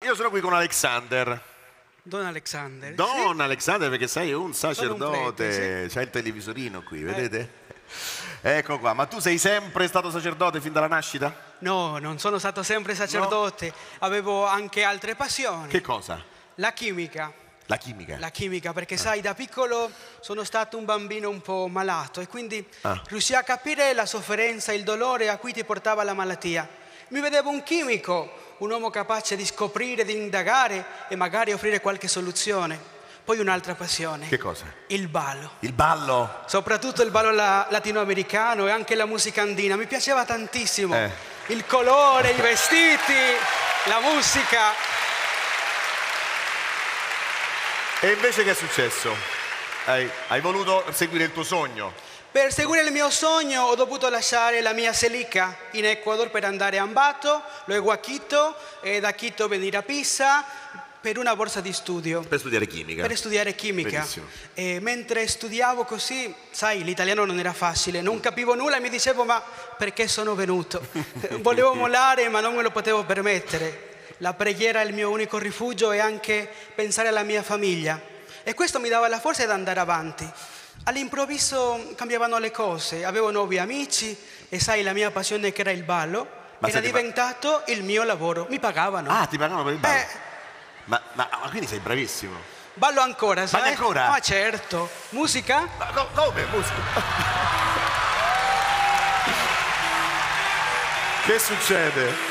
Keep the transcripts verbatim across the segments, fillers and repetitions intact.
io sono qui con Alexander. Don Alexander. Don sì. Alexander, perché sei un sacerdote, un prete, sì. c'hai il televisorino qui, vedete? Eh. Ecco qua, ma tu sei sempre stato sacerdote fin dalla nascita? No, non sono stato sempre sacerdote, no? Avevo anche altre passioni. Che cosa? La chimica. La chimica? La chimica, perché ah. sai, da piccolo sono stato un bambino un po' malato e quindi ah. riuscii a capire la sofferenza, il dolore a cui ti portava la malattia. Mi vedevo un chimico, un uomo capace di scoprire, di indagare e magari offrire qualche soluzione. Poi un'altra passione. Che cosa? Il ballo. Il ballo? Soprattutto il ballo la- latinoamericano e anche la musica andina. Mi piaceva tantissimo. Eh. Il colore, i vestiti, la musica. E invece che è successo? Hai, hai voluto seguire il tuo sogno? Per seguire il mio sogno ho dovuto lasciare la mia Celica in Ecuador per andare a Ambato, luego a Quito e da Quito venire a Pisa per una borsa di studio. Per studiare chimica? Per studiare chimica. Benissimo. E mentre studiavo così, sai, l'italiano non era facile, non capivo nulla e mi dicevo ma perché sono venuto? Volevo mollare ma non me lo potevo permettere. La preghiera è il mio unico rifugio e anche pensare alla mia famiglia. E questo mi dava la forza di andare avanti. All'improvviso cambiavano le cose, avevo nuovi amici e sai la mia passione che era il ballo Ma era senti, diventato il mio lavoro, mi pagavano. Ah, ti pagavano per il ballo? Eh, ma, ma, ma quindi sei bravissimo? ballo ancora, sai? Balli ancora? Ma certo. Musica? Ma co- come? Musica? Che succede?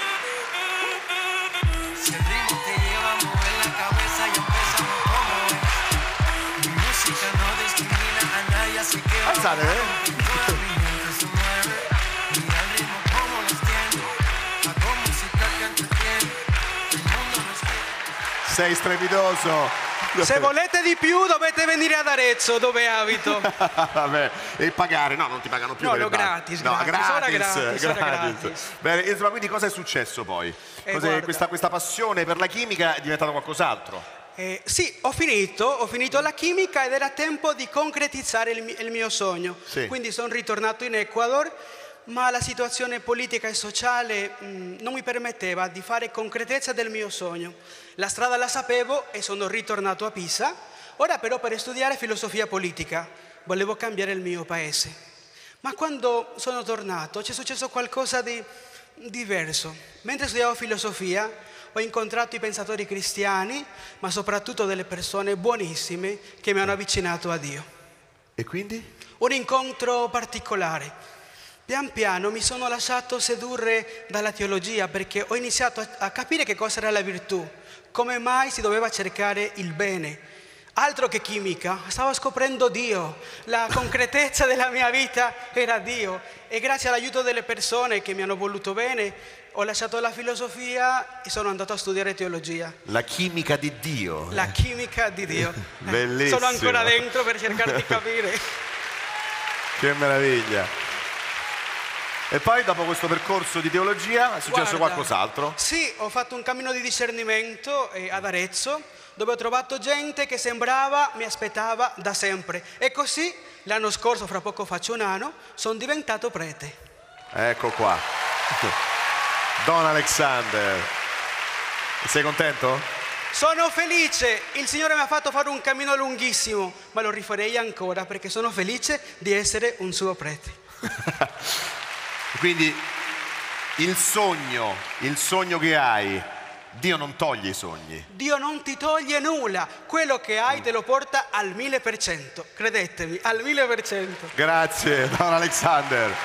Si el ritmo te lleva a mover la cabeza y empezamos como es. Mi música no discrimina a nadie, así que Alzate, eh? toda mi mente se mueve. Mira el ritmo como lo extiende. Hago música que entretiene. El mundo no es... Sei strepitoso. Se volete di più dovete venire ad Arezzo dove abito. Vabbè, e pagare? No, non ti pagano più No, per no, il ballo. gratis, No, gratis, ora gratis, gratis, ora gratis. Bene, insomma, quindi cosa è successo poi? Eh, Cos'è- guarda. questa, questa passione per la chimica è diventata qualcos'altro? Eh, sì, ho finito, ho finito la chimica ed era tempo di concretizzare il, mi- il mio sogno. Sì. Quindi sono ritornato in Ecuador, ma la situazione politica e sociale mh, non mi permetteva di fare concretezza del mio sogno. La strada la sapevo e sono ritornato a Pisa. Ora però per studiare filosofia politica volevo cambiare il mio paese. Ma quando sono tornato c'è successo qualcosa di diverso. Mentre studiavo filosofia ho incontrato i pensatori cristiani, ma soprattutto delle persone buonissime che mi hanno avvicinato a Dio. E quindi? Un incontro particolare. Pian piano mi sono lasciato sedurre dalla teologia perché ho iniziato a, a capire che cosa era la virtù, come mai si doveva cercare il bene. Altro che chimica, stavo scoprendo Dio, la concretezza della mia vita era Dio e grazie all'aiuto delle persone che mi hanno voluto bene ho lasciato la filosofia e sono andato a studiare teologia. La chimica di Dio. La chimica di Dio. Bellissimo. Sono ancora dentro per cercare di capire. Che meraviglia. E poi dopo questo percorso di teologia è successo Guarda, qualcos'altro? Sì, ho fatto un cammino di discernimento eh, ad Arezzo, dove ho trovato gente che sembrava mi aspettava da sempre. E così l'anno scorso, fra poco faccio un anno, sono diventato prete. Ecco qua. Don Alexander. Sei contento? Sono felice, il Signore mi ha fatto fare un cammino lunghissimo, ma lo rifarei ancora perché sono felice di essere un suo prete. Quindi il sogno, il sogno che hai, Dio non toglie i sogni. Dio non ti toglie nulla, quello che hai te lo porta al mille per cento, credetemi, al mille per cento. Grazie, Don Alexander.